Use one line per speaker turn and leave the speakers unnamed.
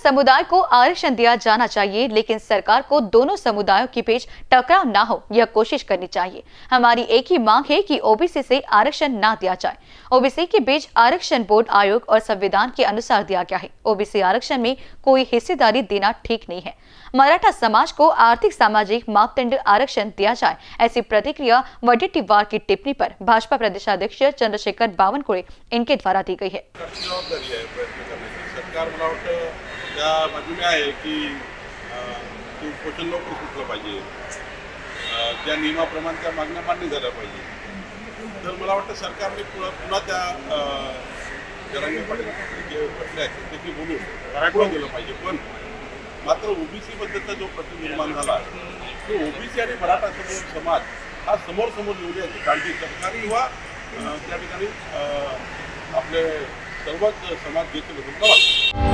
समुदाय को आरक्षण दिया जाना चाहिए, लेकिन सरकार को दोनों समुदायों के बीच टकराव ना हो यह कोशिश करनी चाहिए। हमारी एक ही मांग है कि ओबीसी से आरक्षण ना दिया जाए। ओबीसी के बीच आरक्षण बोर्ड आयोग और संविधान के अनुसार दिया गया है। ओबीसी आरक्षण में कोई हिस्सेदारी देना ठीक नहीं है। मराठा समाज को आर्थिक सामाजिक मापदंड आरक्षण दिया जाए, ऐसी प्रतिक्रिया वडेट्टीवार की टिप्पणी पर भाजपा प्रदेशाध्यक्ष चंद्रशेखर बावनकुळे इनके द्वारा दी गई है।
सरकार मला वाटतं त्या बाजूने आहे की उपोषण लवकर सुटलं पाहिजे, त्या नियमाप्रमाणे त्या मागण्या मान्य झाल्या पाहिजे। तर मला वाटतं सरकारने पुन्हा त्या जरांगे पाटील जे पटले आहेत त्याची बोलून पुढे गेलं पाहिजे। पण मात्र ओबीसी बद्दलचा जो प्रश्न निर्माण झाला तो ओबीसी आणि मराठा समाज हा समोर येऊ याची काळजी सरकारी किंवा त्या ठिकाणी आपले सर्वच समाज घेतील असं मला वाटतं।